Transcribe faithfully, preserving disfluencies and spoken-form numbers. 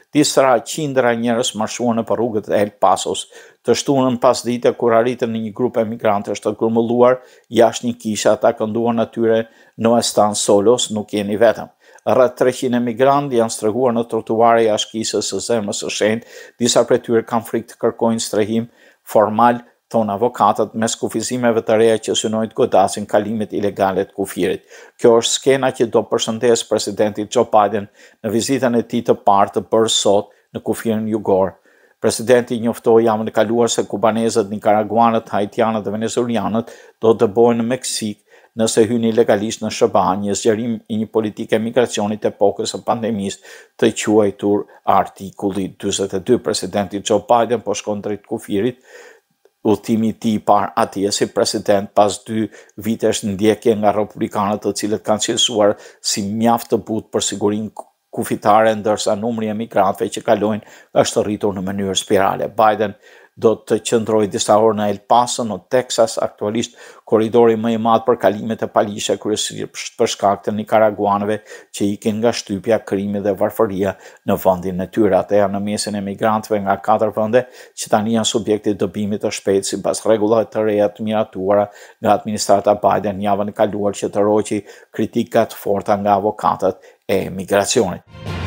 Disa qindra njerëz marshuan nëpër rrugët e El Pasos, të shtunën pas dite kur arritën në një grup emigrantësh të grumulluar jashtë një kishe, ata kënduan atyre "No estan solos", nuk jeni vetëm. Rreth treqind emigrantë janë strehuar në trotuare jashtë kishes së Zemrës së Shenjtë, disa prej tyre kanë frikë të kërkojnë strehim formal, thon avokatët, mes kufizimeve të reja që synojnë të godasin kalimet ilegale të kufirit. Kjo është skena që do përshëndes presidenti Joe Biden në vizitën e tij të parë të bërë sot në kufirin jugor. Presidenti njoftoi javën e kaluar se kubanezët, nikaraguanët, haitianët dhe venezuelanët do të dëbohen në Meksik nëse hyni legalisht në S B A, një zgjerim i një politike emigracionit e epokës së pandemisë të quajtur artikulli dyzet e dy. Presidenti Joe Biden po shkon drejt kufirit, udhëtimi i tij i parë atje si president pas dy vitesh ndjekje nga republikanët, të cilët kanë cilësuar si mjaft të butë për sigurinë kufitare, ndërsa numri i emigrantëve që kalojnë është rritur në mënyrë spirale. Biden do të qëndrojë disa orë në El Paso, në Texas, aktualisht korridori më i madh për kalimet e paligjshme kryesisht për shkak të nikaraguanëve që ikin nga shtypja, krimi dhe varfëria në vendin e tyre. Ata janë në mesin e emigrantëve nga katër vende që tani janë subjekti të dëbimit të shpejtë sipas rregullave të reja të miratuara nga administrata Biden javën e kaluar, që të roqi kritika të forta nga avokatët e emigracionit.